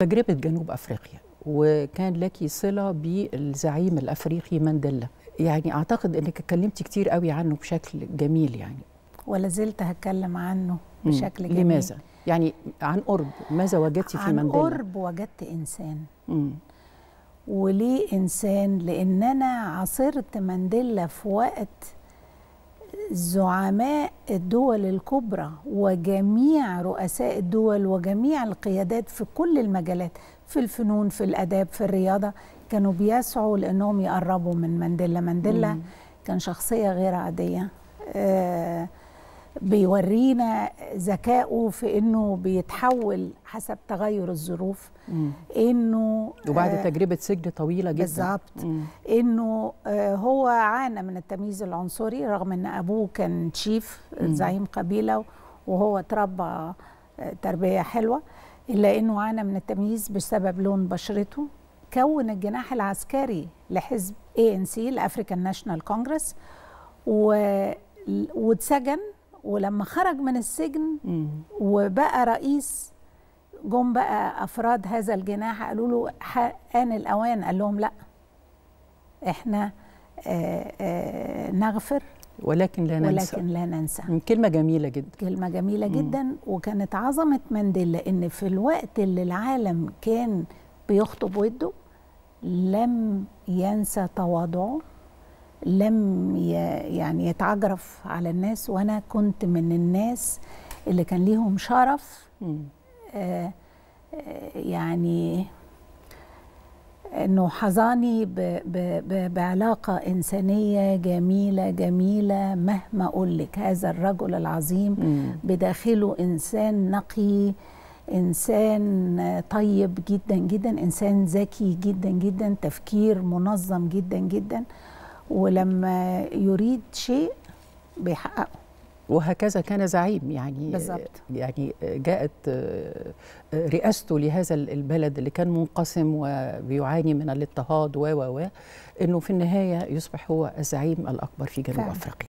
تجربة جنوب أفريقيا، وكان لك صلة بالزعيم الأفريقي مانديلا. يعني أعتقد أنك اتكلمتي كتير قوي عنه بشكل جميل يعني، ولا زلت هتكلم عنه بشكل جميل. لماذا؟ يعني عن قرب ماذا وجدتي في مانديلا؟ عن قرب وجدت إنسان. وليه إنسان؟ لأن أنا عاصرت مانديلا في وقت زعماء الدول الكبرى وجميع رؤساء الدول وجميع القيادات في كل المجالات، في الفنون، في الآداب، في الرياضة، كانوا بيسعوا لأنهم يقربوا من مانديلا. مانديلا كان شخصية غير عادية، بيورينا ذكائه في انه بيتحول حسب تغير الظروف، انه وبعد تجربه سجن طويله جدا بالظبط، انه هو عانى من التمييز العنصري رغم ان ابوه كان تشيف زعيم قبيله وهو اتربى تربيه حلوه، الا انه عانى من التمييز بسبب لون بشرته. كون الجناح العسكري لحزب ANC الافريكان ناشونال كونجرس واتسجن، ولما خرج من السجن وبقى رئيس، جم بقى أفراد هذا الجناح قالوا له آن الأوان. قال لهم لا، احنا نغفر ولكن لا ننسى. كلمة جميلة جدا، كلمة جميلة جدا. وكانت عظمة مانديلا إن في الوقت اللي العالم كان بيخطب وده لم ينسى تواضعه، لم يعني يتعجرف على الناس. وانا كنت من الناس اللي كان ليهم شرف يعني انه حظاني بعلاقه انسانيه جميله جميله. مهما اقول لك هذا الرجل العظيم بداخله انسان نقي، انسان طيب جدا جدا، انسان ذكي جدا جدا، تفكير منظم جدا جدا، ولما يريد شيء بيحققه. وهكذا كان زعيم يعني بالظبط. يعني جاءت رئاسته لهذا البلد اللي كان منقسم وبيعاني من الاضطهاد انه في النهايه يصبح هو الزعيم الاكبر في جنوب افريقيا.